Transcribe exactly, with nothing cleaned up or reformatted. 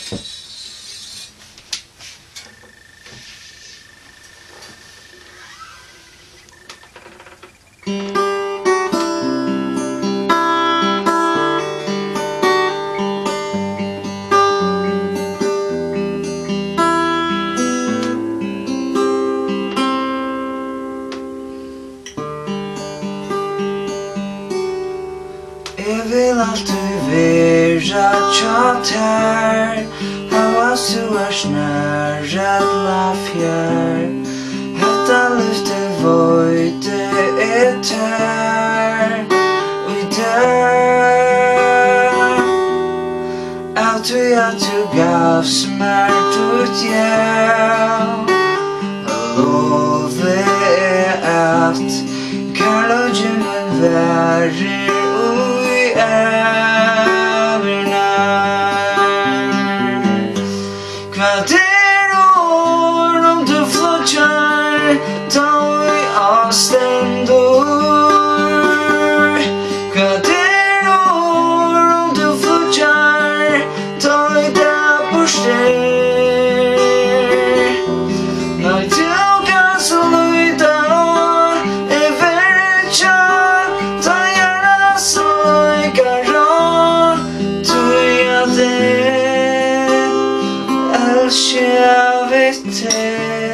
Jeg vil alltid være tjater, hava du er snarere fjær. Hetta lyfter vøyde er tær, og i dag alt vi at du gav smert ut hjelp. Lovet er at kærløgjen min værer Hvað er ord om du flotjar, ta vi avstendur? Hvað er ord om du flotjar, ta vi der borster? Nei, du kan så lyda, er verre tja, ta gjerne så ikara, du er det. I'll share with you.